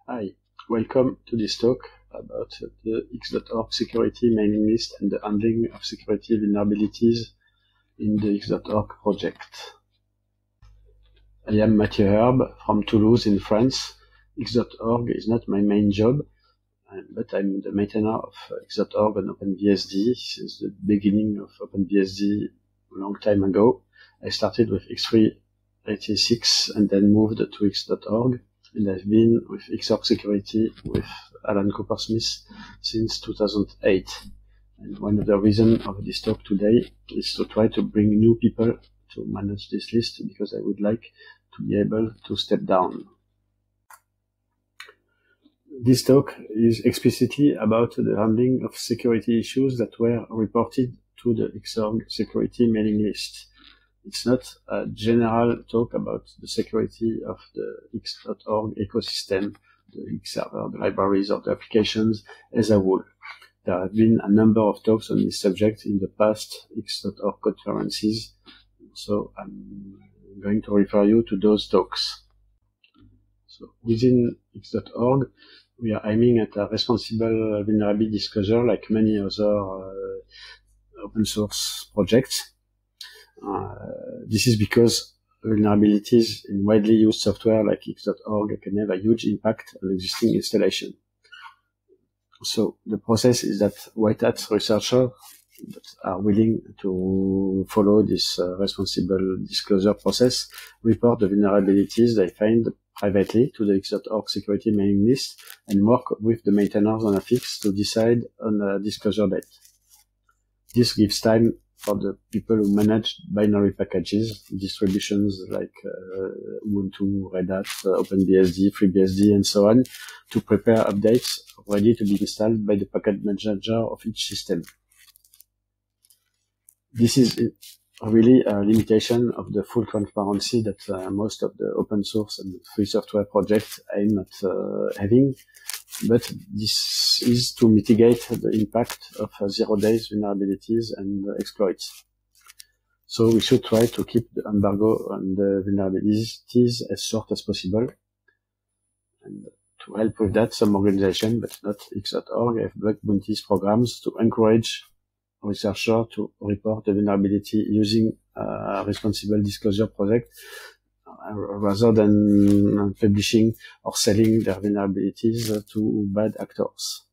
Hi, welcome to this talk about the X.org security mailing list and the handling of security vulnerabilities in the X.org project. I am Mathieu Herbe from Toulouse in France. X.org is not my main job, but I'm the maintainer of X.org on OpenBSD since the beginning of OpenBSD a long time ago. I started with X386 and then moved to X.org. And I've been with X.org Security with Alan Coopersmith since 2008. And one of the reasons of this talk today is to try to bring new people to manage this list because I would like to be able to step down. This talk is explicitly about the handling of security issues that were reported to the X.org security mailing list. It's not a general talk about the security of the X.org ecosystem, the X server, the libraries, or the applications as a whole. There have been a number of talks on this subject in the past X.org conferences, so I'm going to refer you to those talks. So within X.org, we are aiming at a responsible vulnerability disclosure like many other open source projects. This is because vulnerabilities in widely used software like X.org can have a huge impact on existing installation. So the process is that white hat researchers that are willing to follow this responsible disclosure process report the vulnerabilities they find privately to the X.org security mailing list and work with the maintainers on a fix to decide on a disclosure date. This gives time for the people who manage binary packages, distributions like Ubuntu, Red Hat, OpenBSD, FreeBSD, and so on, to prepare updates ready to be installed by the package manager of each system. This is really a limitation of the full transparency that most of the open source and free software projects aim at having, but this is to mitigate the impact of 0 days vulnerabilities and exploits. So we should try to keep the embargo on the vulnerabilities as short as possible. And to help with that, some organizations, but not X.org, have bug bounties programs to encourage researchers to report the vulnerability using a responsible disclosure project rather than publishing or selling their vulnerabilities to bad actors.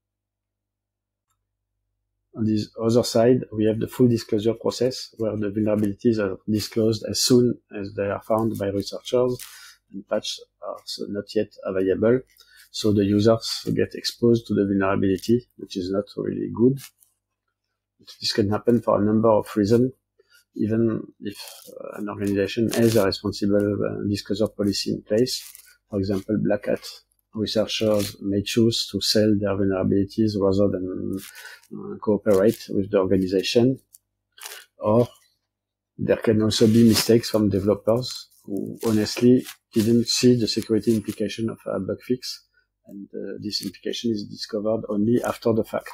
On this other side, we have the full disclosure process where the vulnerabilities are disclosed as soon as they are found by researchers and patches are not yet available. So the users get exposed to the vulnerability, which is not really good. This can happen for a number of reasons. Even if an organization has a responsible disclosure policy in place. For example, Black Hat researchers may choose to sell their vulnerabilities rather than cooperate with the organization. Or there can also be mistakes from developers who honestly didn't see the security implication of a bug fix, and this implication is discovered only after the fact.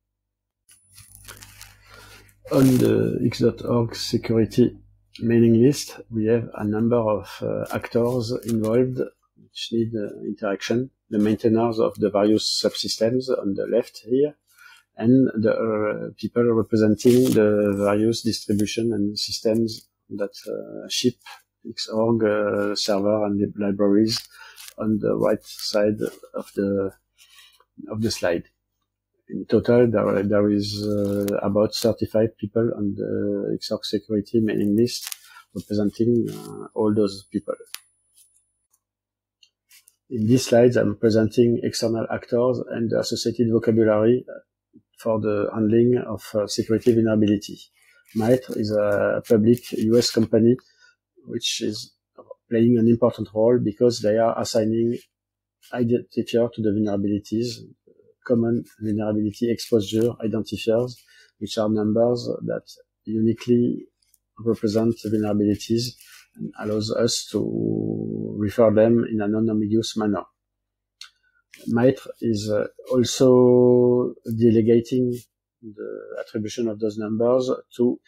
On the X.org security mailing list, we have a number of actors involved which need interaction. The maintainers of the various subsystems on the left here, and the people representing the various distribution and systems that ship X.org server and the libraries on the right side of the slide. In total, there is about 35 people on the X.org security mailing list representing all those people. In these slides, I'm presenting external actors and the associated vocabulary for the handling of security vulnerability. MITRE is a public US company which is playing an important role because they are assigning identifier to the vulnerabilities, common vulnerability exposure identifiers, which are numbers that uniquely represent vulnerabilities and allows us to refer them in a non-ambiguous manner. MITRE is also delegating the attribution of those numbers to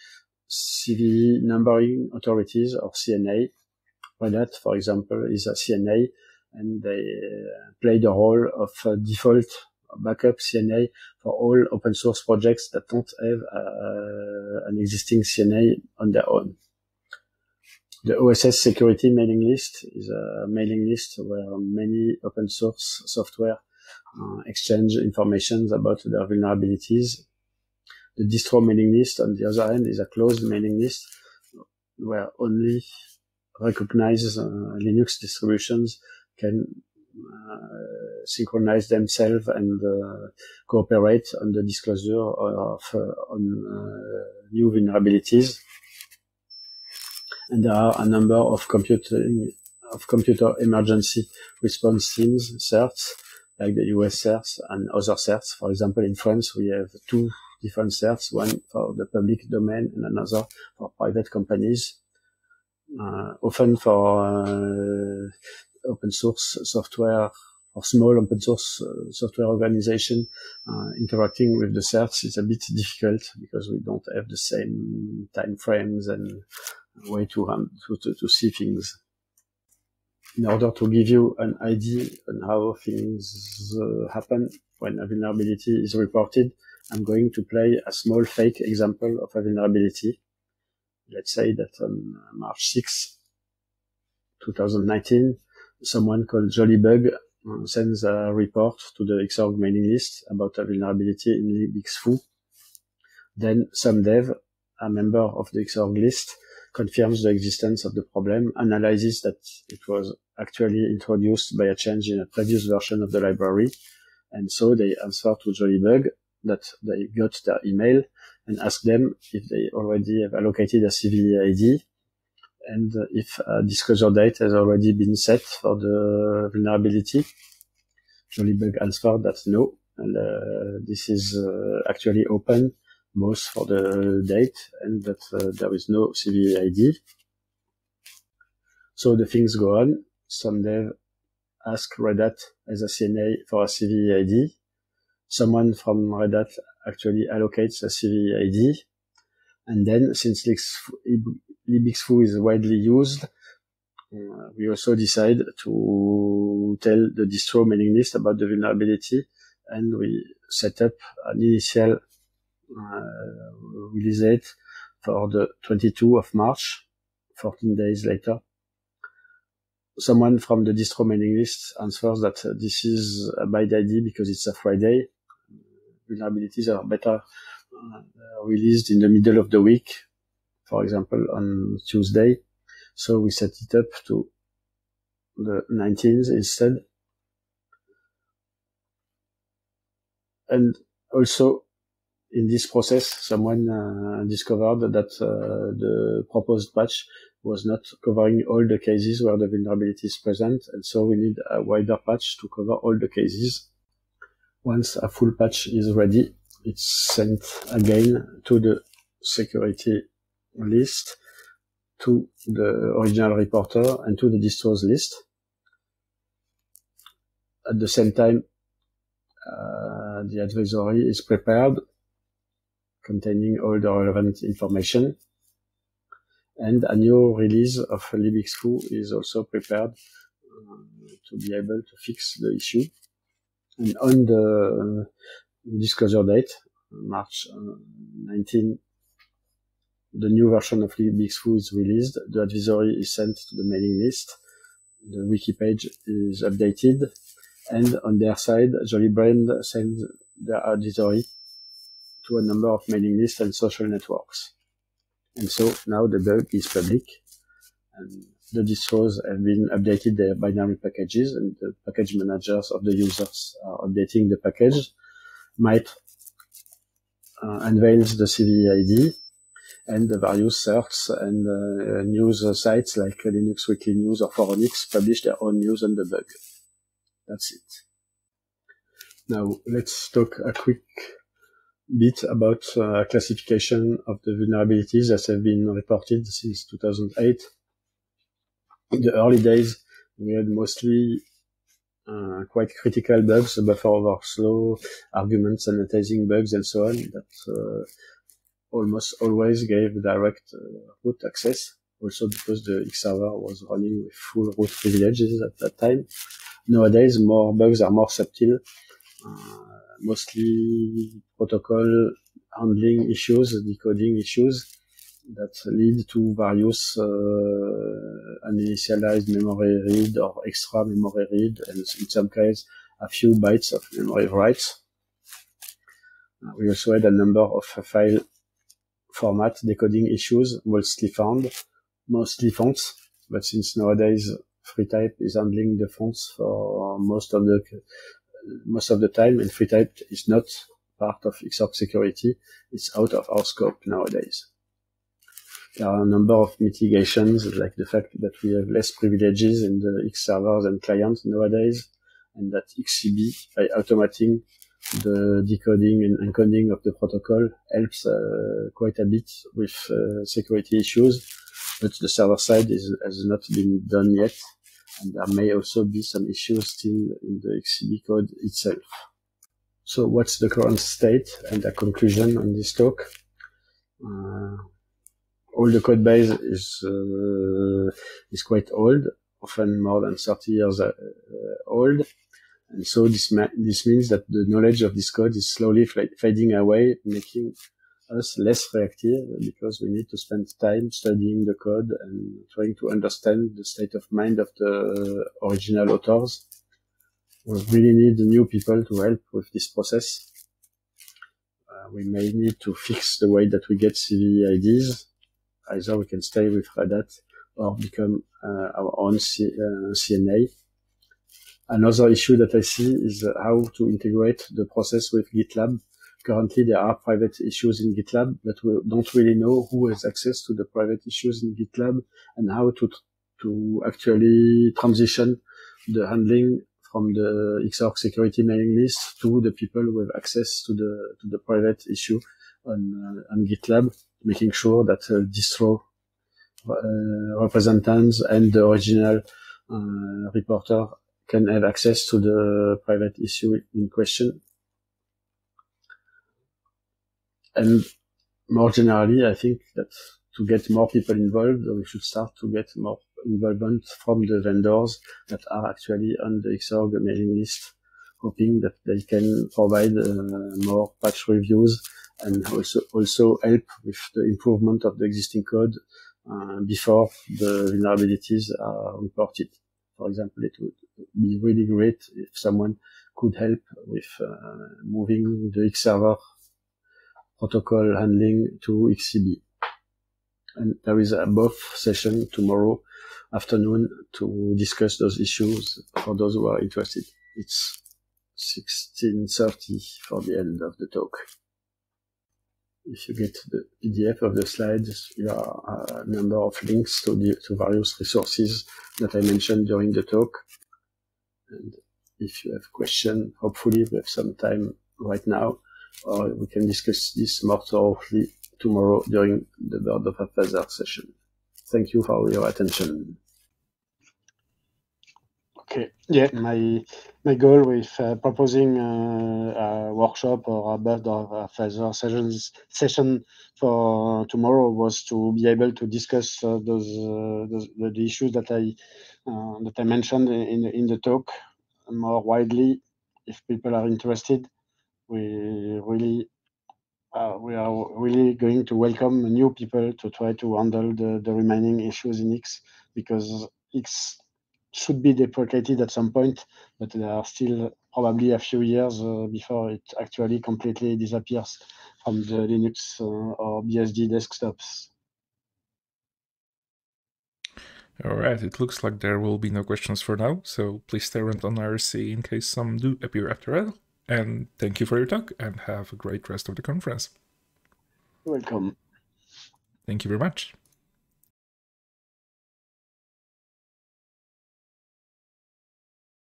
CVE numbering authorities or CNA. Red Hat, for example, is a CNA and they play the role of default backup CNA for all open source projects that don't have an existing CNA on their own. The OSS security mailing list is a mailing list where many open source software exchange information about their vulnerabilities. The distro mailing list, on the other hand, is a closed mailing list where only recognized Linux distributions can synchronize themselves and cooperate on the disclosure of new vulnerabilities. And there are a number of computer emergency response teams, CERTs, like the US CERTs and other CERTs. For example, in France, we have two different CERTs, one for the public domain and another for private companies. Often for open source software or small open source software organization, interacting with the CERTs is a bit difficult because we don't have the same time frames and way to see things. In order to give you an idea on how things happen when a vulnerability is reported, I'm going to play a small fake example of a vulnerability. Let's say that on March 6, 2019, someone called Jolybug sends a report to the Xorg mailing list about a vulnerability in libxfoo. Then some dev, a member of the Xorg list, confirms the existence of the problem, analyzes that it was actually introduced by a change in a previous version of the library, and so they answer to Jolybug that they got their email and ask them if they already have allocated a CVE ID and if a disclosure date has already been set for the vulnerability. Jolybug answered that no, and this is actually open both for the date and that there is no CVE ID. So the things go on. Some dev ask Red Hat as a CNA for a CVE ID. Someone from Red Hat actually allocates a CVE ID. And then, since libxfoo is widely used, we also decide to tell the distro mailing list about the vulnerability, and we set up an initial release date for the 22 of March, 14 days later. Someone from the distro mailing list answers that this is a bad idea because it's a Friday. Vulnerabilities are better released in the middle of the week, for example, on Tuesday. So we set it up to the 19th instead. And also, in this process, someone discovered that the proposed patch was not covering all the cases where the vulnerability is present, and so we need a wider patch to cover all the cases. Once a full patch is ready, it's sent again to the security list, to the original reporter, and to the distros list. At the same time, the advisory is prepared, containing all the relevant information, and a new release of libxfoo is also prepared to be able to fix the issue. And on the disclosure date, March 19, the new version of libxfoo is released, the advisory is sent to the mailing list, the wiki page is updated, and on their side, Jollybrand sends their advisory to a number of mailing lists and social networks. And so now the bug is public, and the distros have been updated their binary packages, and the package managers of the users are updating the package. Might unveils the CVE ID, and the various certs and news sites like Linux Weekly News or Phoronix publish their own news on the bug. That's it. Now let's talk a quick bit about classification of the vulnerabilities that have been reported since 2008. In the early days, we had mostly quite critical bugs, buffer overflow, argument sanitizing bugs, and so on, that almost always gave direct root access. also because the X server was running with full root privileges at that time. Nowadays, more bugs are more subtle, mostly protocol handling issues, decoding issues that lead to various uninitialized memory read or extra memory read, and in some cases, a few bytes of memory writes. We also had a number of file format decoding issues, mostly fonts, but since nowadays FreeType is handling the fonts for most of the time, and FreeType is not part of Xorg security, it's out of our scope nowadays. There are a number of mitigations, like the fact that we have less privileges in the X servers and clients nowadays, and that XCB, by automating the decoding and encoding of the protocol, helps quite a bit with security issues, but the server side has not been done yet, and there may also be some issues still in the XCB code itself. So what's the current state and a conclusion on this talk? All the code base is quite old, often more than 30 years old. And so this means that the knowledge of this code is slowly fading away, making us less reactive, because we need to spend time studying the code and trying to understand the state of mind of the original authors. We really need new people to help with this process. We may need to fix the way that we get CVE IDs. Either we can stay with Red Hat or become our own CNA. Another issue that I see is how to integrate the process with GitLab. Currently, there are private issues in GitLab, but we don't really know who has access to the private issues in GitLab and how to actually transition the handling from the Xorg security mailing list to the people with access to the private issue on GitLab, making sure that distro representatives and the original reporter can have access to the private issue in question. And more generally, I think that to get more people involved, we should start to get more involvement from the vendors that are actually on the Xorg mailing list, hoping that they can provide more patch reviews and also help with the improvement of the existing code before the vulnerabilities are reported. For example, it would be really great if someone could help with moving the X server protocol handling to XCB. And there is a BOF session tomorrow afternoon to discuss those issues for those who are interested. It's 16:30 for the end of the talk. If you get the PDF of the slides, there are a number of links to various resources that I mentioned during the talk. And if you have questions, hopefully we have some time right now, or we can discuss this more thoroughly tomorrow during the Bird of a Feather session. Thank you for your attention. Okay, yeah, my goal with proposing a workshop or a Bird of a Feather session for tomorrow was to be able to discuss the issues that I mentioned in the talk more widely. If people are interested, we are really going to welcome new people to try to handle the remaining issues in X, because X should be deprecated at some point, but there are still probably a few years before it actually completely disappears from the Linux or BSD desktops. All right, it looks like there will be no questions for now, so please stay around on IRC in case some do appear after all. And thank you for your talk, and have a great rest of the conference. Welcome. Thank you very much.